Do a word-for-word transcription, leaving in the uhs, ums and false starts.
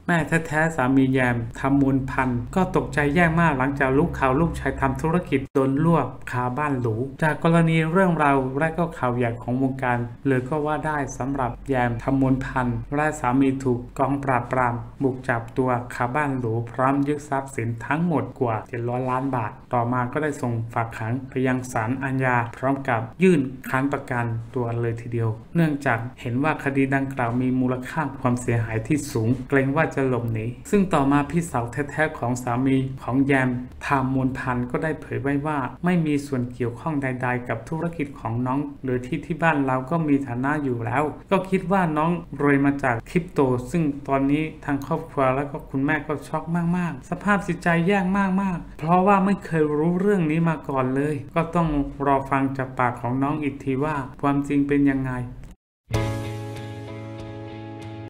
แม่แท้ๆสามีแยมทำมูลพันก็ตกใจแย่มากหลังจากรู้ข่าวลูกชายทำธุรกิจโดนลวกคาบ้านหรูจากกรณีเรื่องราวและก็ข่าวใหญ่ของวงการเลยก็ว่าได้สำหรับแยมทำมูลพันและสามีถูกกองปราบปรามบุกจับตัวคาบ้านหรูพร้อมยึดทรัพย์สินทั้งหมดกว่าเจ็ดร้อยล้านบาทต่อมาก็ได้ส่งฝากขังไปยังศาลอาญาพร้อมกับยื่นค้านประกันตัวเลยทีเดียวเนื่องจากเห็นว่าคดีดังกล่าวมีมูลค่าความเสียหายที่สูงเกรงว่าจะหลบหนีซึ่งต่อมาพี่สาวแท้ๆของสามีของแยมทามมูลพันก็ได้เผยไว้ว่าไม่มีส่วนเกี่ยวข้องใดๆกับธุรกิจของน้องหรือที่ที่บ้านเราก็มีฐานะอยู่แล้วก็คิดว่าน้องรวยมาจากคริปโตซึ่งตอนนี้ทางครอบครัวแล้วก็คุณแม่ก็ช็อกมากๆสภาพจิตใจแย่มากๆเพราะว่าไม่เคยรู้เรื่องนี้มาก่อนเลยก็ต้องรอฟังจากปากของน้องอีกทีว่าความจริงเป็นยังไง